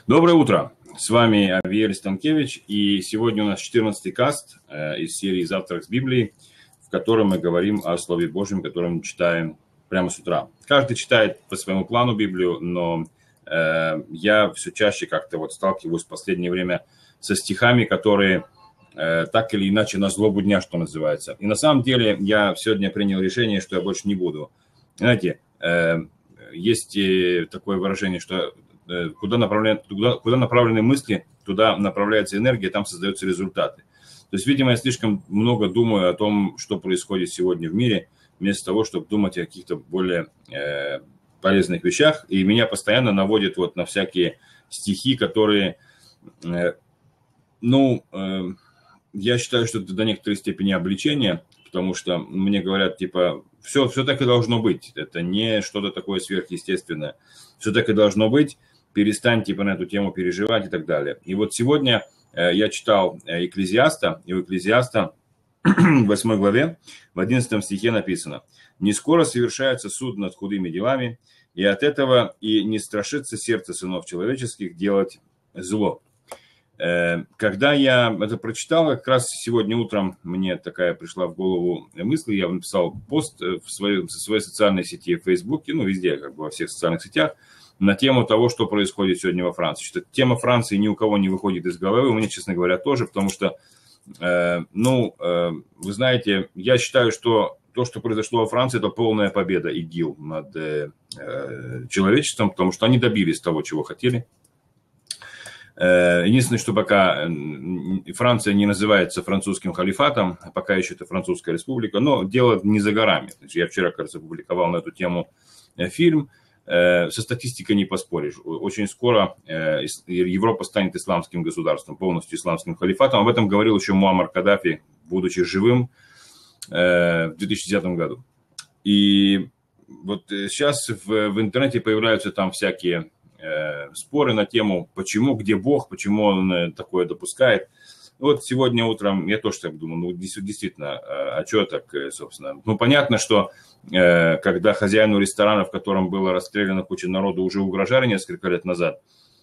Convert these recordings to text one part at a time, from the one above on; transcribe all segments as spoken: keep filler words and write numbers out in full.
Доброе утро! С вами Авиэль Станкевич, и сегодня у нас четырнадцатый каст э, из серии «Завтрак с Библией», в котором мы говорим о Слове Божьем, которое мы читаем прямо с утра. Каждый читает по своему плану Библию, но э, я все чаще как-то вот сталкиваюсь в последнее время со стихами, которые э, так или иначе на злобу дня, что называется. И на самом деле я сегодня принял решение, что я больше не буду. Знаете, э, есть такое выражение, что Куда направлены, куда, куда направлены мысли, туда направляется энергия, там создаются результаты. То есть, видимо, я слишком много думаю о том, что происходит сегодня в мире, вместо того, чтобы думать о каких-то более э, полезных вещах. И меня постоянно наводят вот на всякие стихи, которые, э, ну, э, я считаю, что это до некоторой степени обличение, потому что мне говорят, типа, все, все так и должно быть. Это не что-то такое сверхъестественное. Все так и должно быть. Перестань типа на эту тему переживать и так далее. И вот сегодня э, я читал э, Экклезиаста, и у Экклезиаста в восьмой главе в одиннадцатом стихе написано: «Не скоро совершается суд над худыми делами, и от этого и не страшится сердце сынов человеческих делать зло». Э, когда я это прочитал, как раз сегодня утром мне такая пришла в голову мысль, я написал пост в своей, в своей социальной сети в Фейсбуке, ну везде, как бы во всех социальных сетях, на тему того, что происходит сегодня во Франции. Что тема Франции ни у кого не выходит из головы, у меня, честно говоря, тоже, потому что, э, ну, э, вы знаете, я считаю, что то, что произошло во Франции, это полная победа ИГИЛ над э, человечеством, потому что они добились того, чего хотели. Э, единственное, что пока Франция не называется французским халифатом, пока еще это Французская республика, но дело не за горами. Я вчера, кажется, опубликовал на эту тему фильм. Со статистикой не поспоришь. Очень скоро Европа станет исламским государством, полностью исламским халифатом. Об этом говорил еще Муаммар Каддафи, будучи живым в две тысячи десятом году. И вот сейчас в, в интернете появляются там всякие споры на тему, почему, где Бог, почему он такое допускает. Вот сегодня утром я тоже так думаю, ну действительно, а что так, собственно? Ну понятно, что э, когда хозяину ресторана, в котором было расстреляно куча народу, уже угрожали несколько лет назад,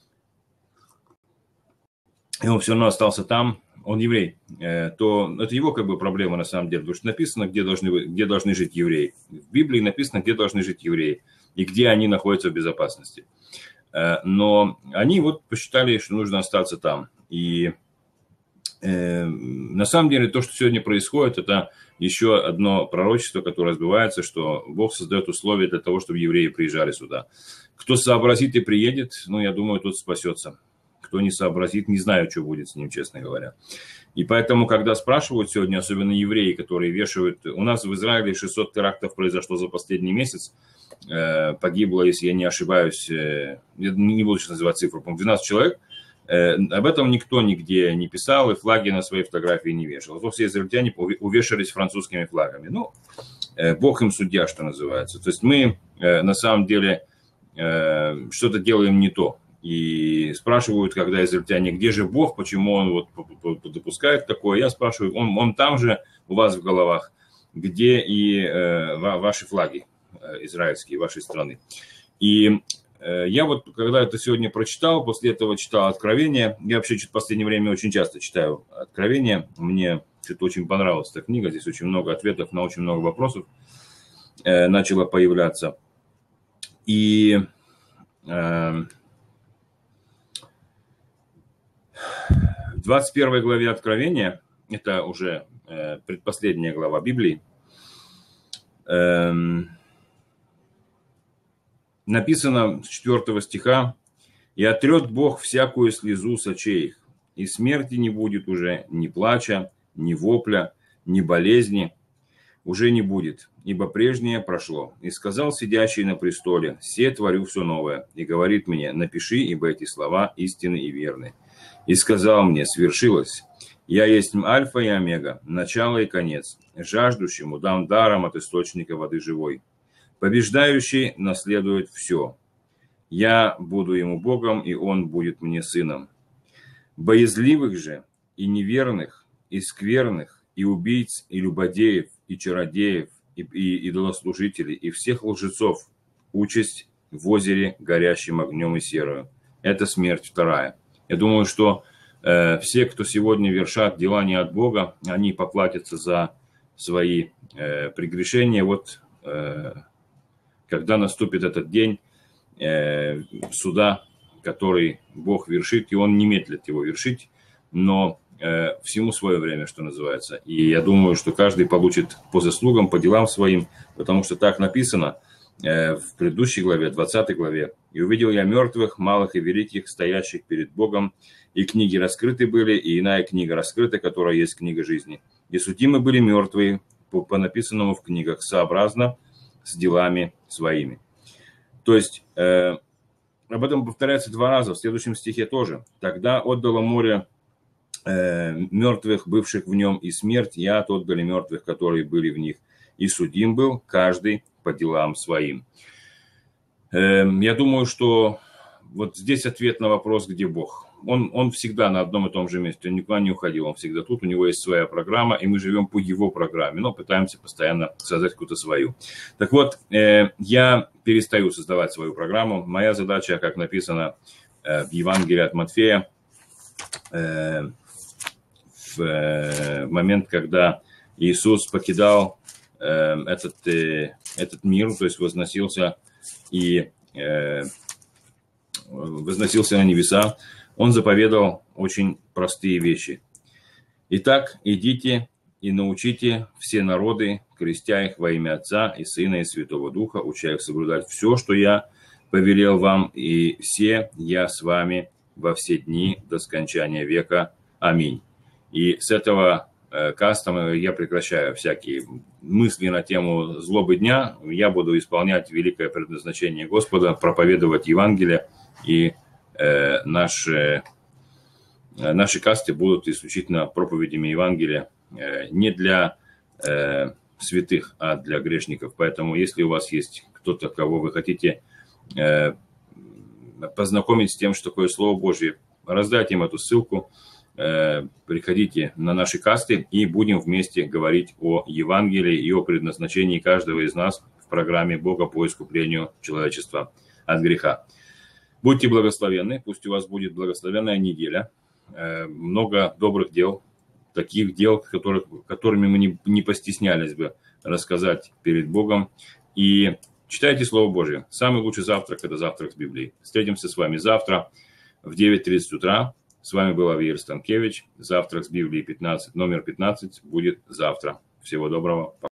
и он все равно остался там, он еврей, э, то это его как бы проблема на самом деле, потому что написано, где должны, где должны жить евреи. В Библии написано, где должны жить евреи и где они находятся в безопасности. Э, но они вот посчитали, что нужно остаться там. И на самом деле, то, что сегодня происходит, это еще одно пророчество, которое сбывается, что Бог создает условия для того, чтобы евреи приезжали сюда. Кто сообразит и приедет, ну, я думаю, тот спасется. Кто не сообразит, не знаю, что будет с ним, честно говоря. И поэтому, когда спрашивают сегодня, особенно евреи, которые вешают... У нас в Израиле шестьсот терактов произошло за последний месяц. Погибло, если я не ошибаюсь, я не буду сейчас называть цифру, по-моему, двенадцать человек. Об этом никто нигде не писал и флаги на своей фотографии не вешал. То все израильтяне увешались французскими флагами. Ну, Бог им судья, что называется. То есть мы на самом деле что-то делаем не то. И спрашивают, когда израильтяне, где же Бог, почему он вот допускает такое. Я спрашиваю, он, он там же у вас в головах, где и ваши флаги израильские, вашей страны. И я вот, когда это сегодня прочитал, после этого читал Откровение. Я вообще в последнее время очень часто читаю Откровение. Мне что-то очень понравилась эта книга. Здесь очень много ответов на очень много вопросов э, начало появляться. И э, в двадцать первой главе Откровения, это уже э, предпоследняя глава Библии, э, написано с четвёртого стиха: «И отрет Бог всякую слезу с очей их, и смерти не будет уже ни плача, ни вопля, ни болезни, уже не будет, ибо прежнее прошло. И сказал сидящий на престоле: се творю все новое, и говорит мне: напиши, ибо эти слова истинны и верны. И сказал мне: свершилось. Я есть Альфа и Омега, начало и конец, жаждущему дам даром от источника воды живой. Побеждающий наследует все. Я буду ему Богом, и он будет мне сыном. Боязливых же и неверных, и скверных, и убийц, и любодеев, и чародеев, и, и идолослужителей, и всех лжецов участь в озере, горящим огнем и серою. это смерть вторая. Я думаю, что э, все, кто сегодня вершат дела не от Бога, они поплатятся за свои э, прегрешения. Вот э, когда наступит этот день э, суда, который Бог вершит, и Он не медлит его вершить, но э, всему свое время, что называется. И я думаю, что каждый получит по заслугам, по делам своим, потому что так написано э, в предыдущей главе, двадцатой главе. «И увидел я мертвых, малых и великих, стоящих перед Богом, и книги раскрыты были, и иная книга раскрыта, которая есть книга жизни. И судимы были мертвые по, по написанному в книгах, сообразно с делами своими». То есть э, об этом повторяется два раза, в следующем стихе тоже. «Тогда отдало море э, мертвых, бывших в нем, и смерть, и ад отдали мертвых, которые были в них. И судим был каждый по делам своим». Э, я думаю, что вот здесь ответ на вопрос, где Бог. Он, он всегда на одном и том же месте, он никуда не уходил, он всегда тут, у него есть своя программа, и мы живем по его программе, но пытаемся постоянно создать какую-то свою. Так вот, э, я перестаю создавать свою программу. Моя задача, как написано э, в Евангелии от Матфея, э, в э, момент, когда Иисус покидал э, этот, э, этот мир, то есть возносился и э, возносился на небеса, Он заповедал очень простые вещи. «Итак, идите и научите все народы, крестя их во имя Отца и Сына и Святого Духа, уча их соблюдать все, что я повелел вам, и все я с вами во все дни до скончания века. Аминь». И с этого э, каста я прекращаю всякие мысли на тему злобы дня. Я буду исполнять великое предназначение Господа, проповедовать Евангелие, и э, наши, э, наши касты будут исключительно проповедями Евангелия э, не для э, святых, а для грешников. Поэтому, если у вас есть кто-то, кого вы хотите э, познакомить с тем, что такое Слово Божье, раздайте им эту ссылку, э, приходите на наши касты и будем вместе говорить о Евангелии и о предназначении каждого из нас в программе Бога по искуплению человечества от греха. Будьте благословенны, пусть у вас будет благословенная неделя, э, много добрых дел, таких дел, которых, которыми мы не, не постеснялись бы рассказать перед Богом. И читайте Слово Божье. Самый лучший завтрак – это завтрак с Библией. Встретимся с вами завтра в девять тридцать утра. С вами был Авиэль Станкевич. Завтрак с Библией пятнадцать, номер пятнадцать будет завтра. Всего доброго.